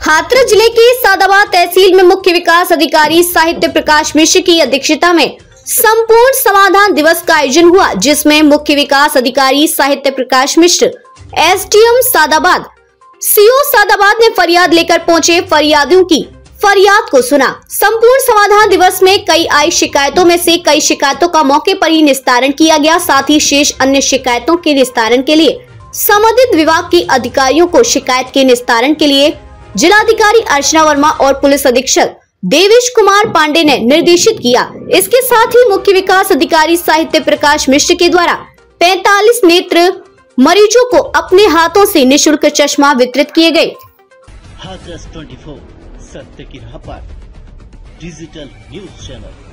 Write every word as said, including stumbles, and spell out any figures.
हाथरस जिले के सादाबाद तहसील में मुख्य विकास अधिकारी साहित्य प्रकाश मिश्र की अध्यक्षता में संपूर्ण समाधान दिवस का आयोजन हुआ, जिसमें मुख्य विकास अधिकारी साहित्य प्रकाश मिश्र, एसडीएम सादाबाद, सीओ सादाबाद ने फरियाद लेकर पहुंचे। फरियादियों की फरियाद को सुना। संपूर्ण समाधान दिवस में कई आई शिकायतों में से कई शिकायतों का मौके पर ही निस्तारण किया गया। साथ ही शेष अन्य शिकायतों के निस्तारण के लिए संबंधित विभाग के अधिकारियों को शिकायत के निस्तारण के लिए जिलाधिकारी अर्चना वर्मा और पुलिस अधीक्षक देवेश कुमार पांडे ने निर्देशित किया। इसके साथ ही मुख्य विकास अधिकारी साहित्य प्रकाश मिश्र के द्वारा पैंतालीस नेत्र मरीजों को अपने हाथों से निशुल्क चश्मा वितरित किए गए। हाथरस चौबीस सत्य की राह पर डिजिटल न्यूज चैनल।